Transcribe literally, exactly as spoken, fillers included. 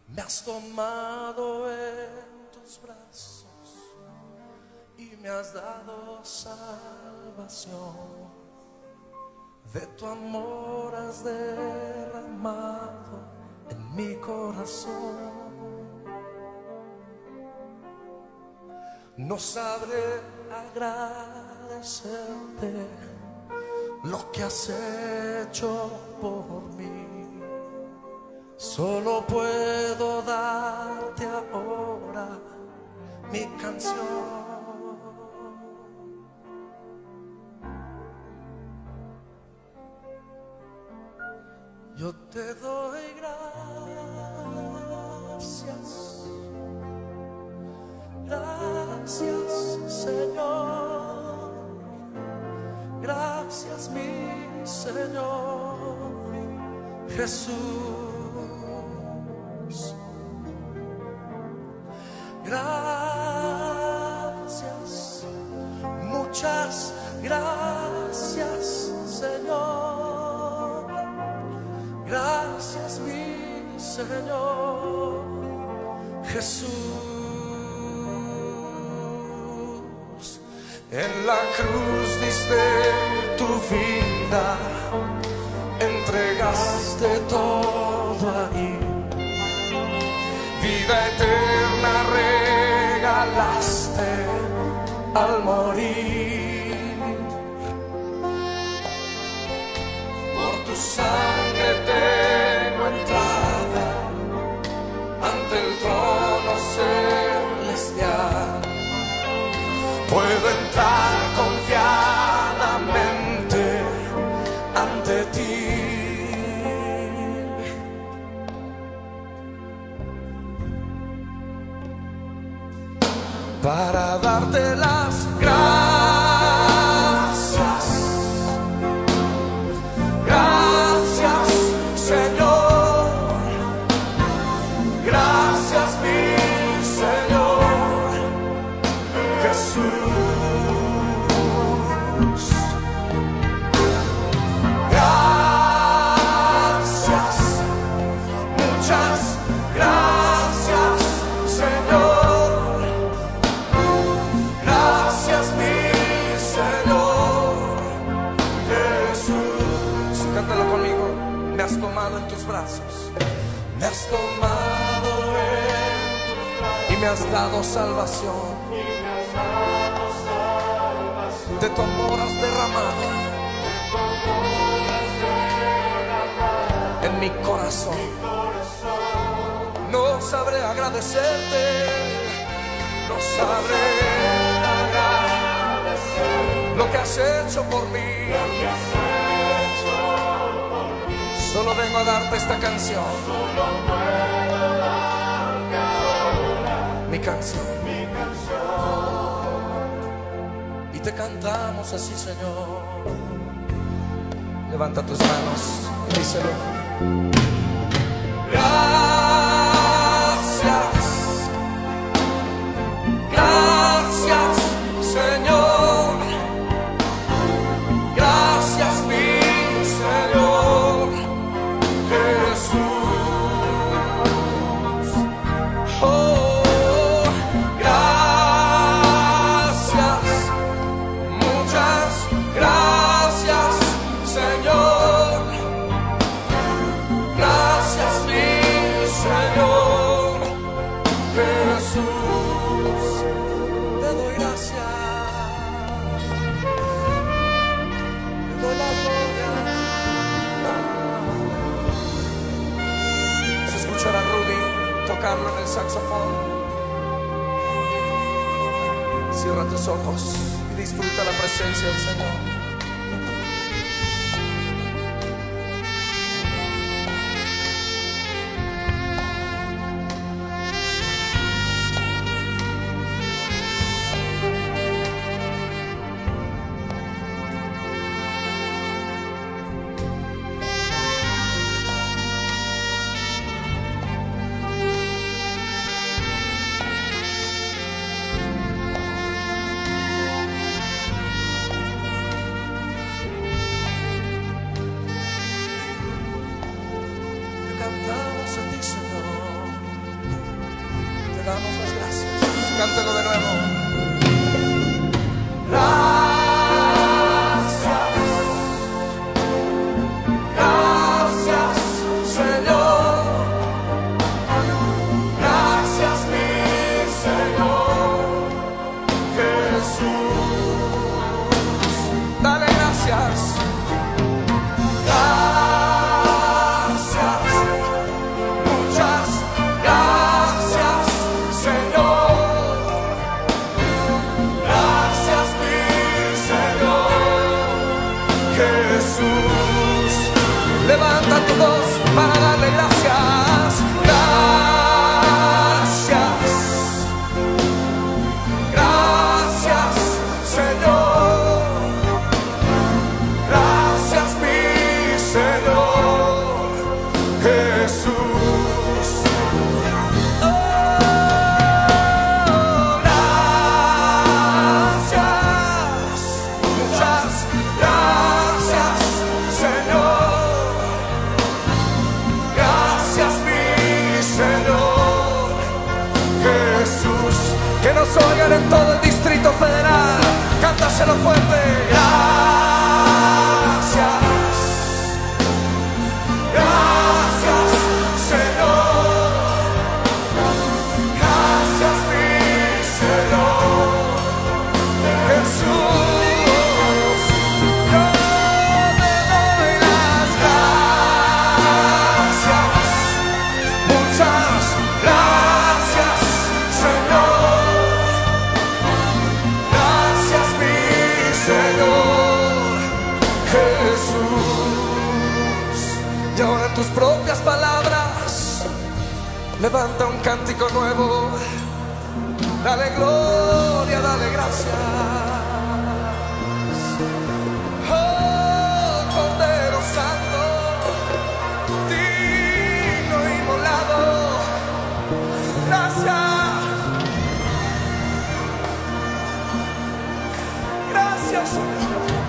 Me has tomado en tus brazos y me has dado salvación. De tu amor has derramado en mi corazón. No sabré agradecerte lo que has hecho por mí. Solo puedo darte ahora mi canción. Yo te doy gracias, gracias Señor, gracias mi Señor Jesús. Gracias, muchas gracias Señor, gracias mi Señor Jesús. En la cruz diste tu vida, entregaste todo ahí. Vida eterna regalaste al morir. Por tu sangre tengo entrada ante el trono celestial. Puedo entrar confiadamente ante ti. Para darte las gracias, gracias Señor, gracias mi Señor Jesús. Gracias, muchas gracias Señor. Cántalo conmigo. Me has tomado en tus brazos, me has tomado en tus brazos y me has dado salvación. Y me has dado salvación. De tu amor has derramado, de tu amor has derramado en mi corazón. Mi corazón. No sabré agradecerte, no sabré agradecer lo que has hecho por mí. Solo vengo a darte esta canción. Solo puedo darte ahora mi canción, mi canción. Y te cantamos así, Señor. Levanta tus manos y díselo. Gracias, gracias, Señor. Gracias, mi Señor Jesús. Oh, gracias, muchas gracias, Señor. Gracias, mi Señor Jesús. Te doy gracias, te doy la gloria. A Rudy tocarlo en el saxofón. Cierra tus ojos y disfruta la presencia del Señor. cántelo de nuevo. Gracias, Señor. Gracias, mi Señor Jesús. Dale gracias. Gracias, muchas gracias, Señor. Gracias, mi Señor Jesús. Levanta tu voz para darle gracias. Gracias, gracias, Señor. Gracias, mi Señor Jesús. Oh, gracias, muchas gracias, Señor. Gracias, mi Señor Jesús. Que nos oigan en todo el Distrito Federal. Cántaselo fuerte. Gracias, gracias, Señor. Gracias, mi Señor Jesús. Yo te doy las gracias. Muchas gracias, Señor. Gracias, mi Señor Jesús. Y ahora en tus propias palabras, levanta un cántico nuevo. Dale gloria, dale gracias. Oh, Cordero Santo, digno y molado. Gracias. Gracias, Señor.